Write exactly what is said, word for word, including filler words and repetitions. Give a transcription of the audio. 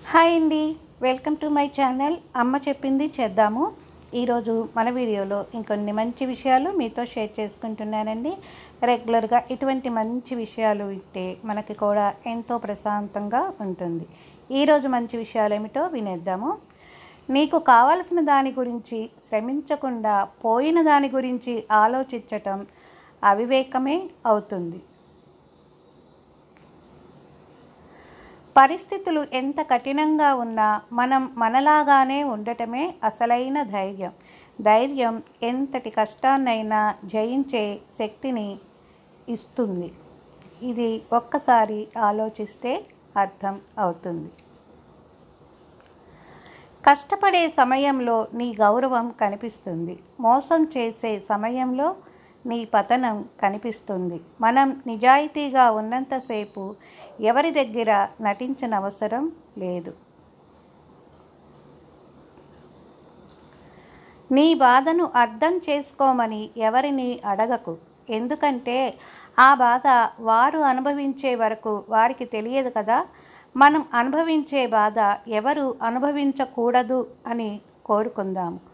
Hi అండి, welcome to my channel అమ్మ చెప్పింది చేద్దాము. ఈరోజు మన వీడియోలో ఇంకొన్ని మంచి విషయాలు మీతో షేర్ చేసుకుంటున్నానండి. రెగ్యులర్గా ఇటువంటి మంచి విషయాలు వింటే మనకి కూడా ఎంతో ప్రశాంతంగా ఉంటుంది. ఈరోజు మంచి విషయాలు ఏమిటో వినేద్దాము. నీకు కావలసిన దాని గురించి శ్రమించకుండా పోయిన దాని గురించి ఆలోచించటం అవివేకమే అవుతుంది. పరిస్థితులు ఎంత కఠినంగా ఉన్నా మనం మనలాగానే ఉండటమే అసలైన ధైర్యం. ధైర్యం ఎంతటి కష్టాన్నైనా జయించే శక్తిని ఇస్తుంది. ఇది ఒక్కసారి ఆలోచిస్తే అర్థం అవుతుంది. కష్టపడే సమయంలో నీ గౌరవం కనిపిస్తుంది. మోసం చేసే సమయంలో నీ పతనం కనిపిస్తుంది. మనం నిజాయితీగా ఉన్నంతసేపు ఎవరి దగ్గర నటించిన అవసరం లేదు. నీ బాధను అర్థం చేసుకోమని ఎవరిని అడగకు. ఎందుకంటే ఆ బాధ వారు అనుభవించే వరకు వారికి తెలియదు కదా. మనం అనుభవించే బాధ ఎవరు అనుభవించకూడదు అని కోరుకుందాము.